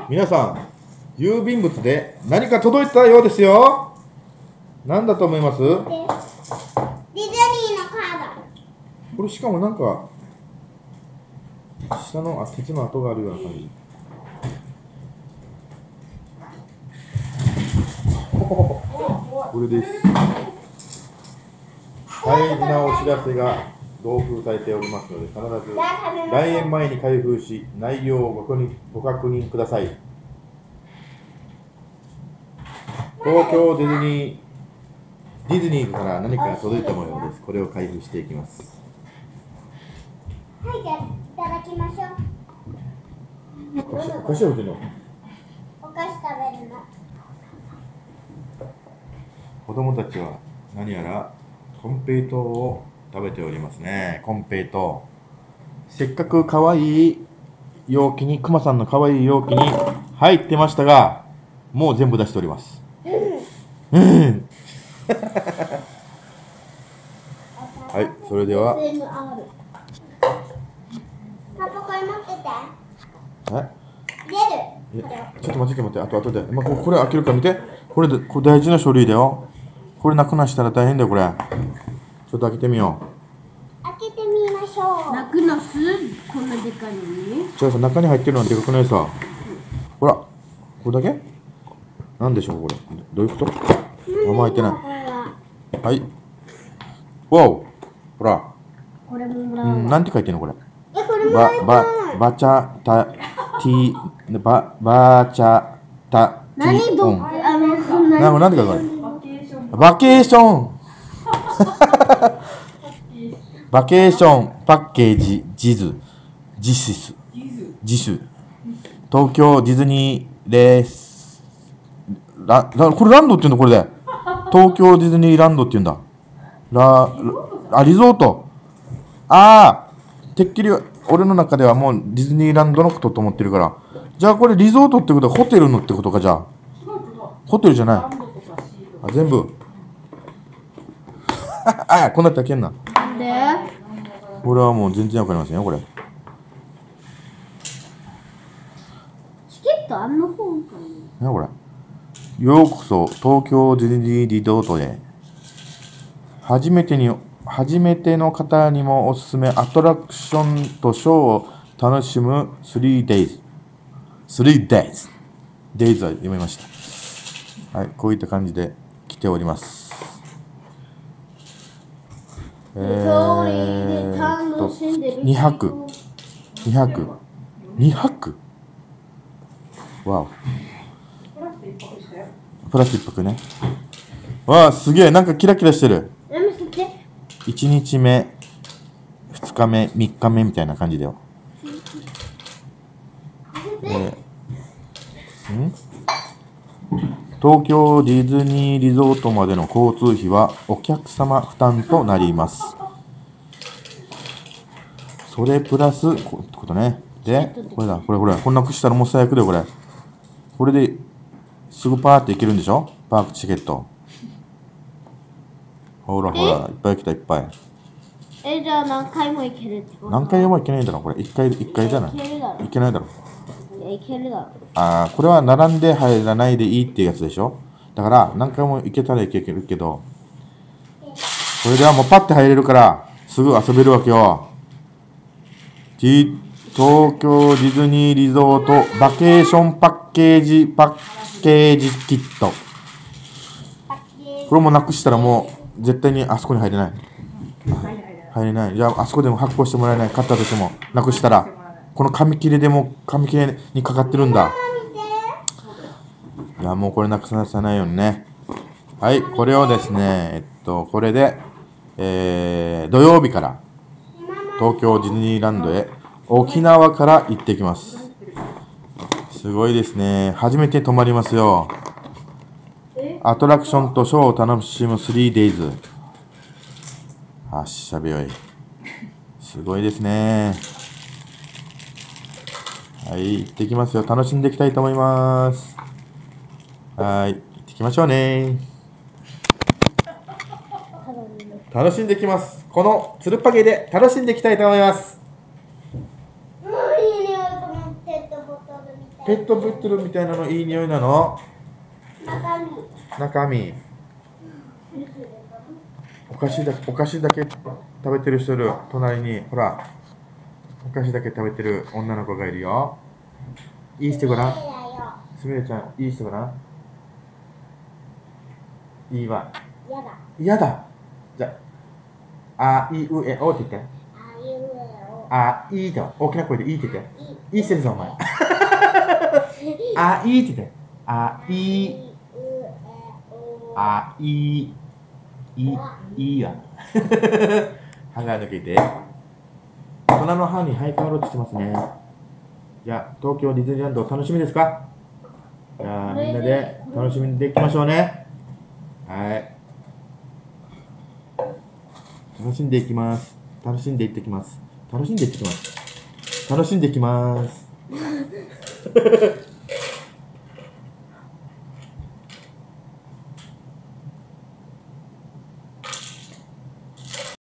皆さん、郵便物で何か届いたようですよ。何だと思います？ ディズニーのカード。 これしかもなんか下の鉄の跡があるような感じ。これです。大事なお知らせが同封されておりますので、必ず来園前に開封し、内容をご確認ください。東京ディズニーから何かが届いた模様です。これを開封していきます。 はい、じゃあいただきましょう。 お菓子を売ってるの？ お菓子食べるの。 子供たちは何やらコンペイトーを食べておりますね。コンペイトー。せっかく可愛い容器に、クマさんの可愛い容器に入ってましたが、もう全部出しております。うん。はい、それでは。 パパこれ持ってて。 入れる。 ちょっと待って、あとで。これ開けるから見て。これ大事な書類だよ。これなくなしたら大変だよ、これ。ちょっと開けてみよう。開けてみましょう。 なくなすこんなでかいのに。 じゃあさ、中に入ってるのはでかくないさ。ほら、これだけなんでしょう、これ。どういうこと？あんま入ってない。はい。わお、ほら。 これももらうわ。 なんて書いてんのこれ。 これもらいたい。 バチャタティバチャタティ何どそんなになんて書いてある？バケーションバケーションパッケージジス東京ディズニーこれランドって言うんだ、これで東京ディズニーランドって言うんだ。リゾート。てっきり俺の中ではもうディズニーランドのことと思ってるから、じゃあこれリゾートってことはホテルのってことか。じゃあホテルじゃない。全部こんなって開けんな。 なんで？ これはもう全然わかりませんよ、これ。 チケットあんの方かな。 これ。ようこそ東京ディズニーリゾートへ。初めての方にもおすすめアトラクションとショーを楽しむ 3days。days は読みました。はい、こういった感じで来ております。2泊わお。プラス1泊ね。わあ、すげえ、なんかキラキラしてる。1日目、2日目、3日目みたいな感じだよ。東京ディズニーリゾートまでの交通費はお客様負担となります。それプラスってことね。で、これこんなくしたらもう最悪だよ、これ。これですぐパーって行けるんでしょ、パークチケット。ほら、いっぱい来た、いっぱい。 じゃあ何回も行けるってこと？ 何回も行けないんだろ、これ。1回じゃない。行けないだろ。 いけるだろ。 これは並んで入らないでいいっていうやつでしょ。だから何回も行けたらいけるけど、これではもうパッて入れるからすぐ遊べるわけよ。東京ディズニーリゾートバケーションパッケージキット。これもなくしたらもう絶対にあそこに入れない。入れない。じゃああそこでも発行してもらえない。買ったとしてもなくしたら、この紙切れにかかってるんだ。いや、もうこれなくさないようにね。はい、これをですね、これで、土曜日から東京ディズニーランドへ沖縄から行ってきます。すごいですね。初めて泊まりますよ。アトラクションとショーを楽しむ 3days。しゃべよい。すごいですね。はい、行ってきますよ。楽しんでいきたいと思います。はい、行ってきましょうね。楽しんできます。このつるっぱげで楽しんでいきたいと思います。 もういいよ、このペットボトル。 ペットボトルみたいなのいい匂いなの？ 中身。 中身。お菓子だけ食べてる人いる。隣に、ほら。お菓子だけ食べてる女の子がいるよ。いいしてごらん。すみれちゃん、いいしてごらん。いいわ。 やだ。 嫌だ。じゃあ、あいうえおって言って。 あいうえお。 あいと。大きな声でいいって言って。いいしてるぞ、お前。あいって言って。あい。あい。いいや。歯が抜けて。大人の歯に生え変わろうとしてますね。じゃあ、東京ディズニーランド楽しみですか？じゃあ、みんなで楽しみでいきましょうね。はい。楽しんでいきます。楽しんでいってきます。楽しんでいってきます。楽しんでいきます。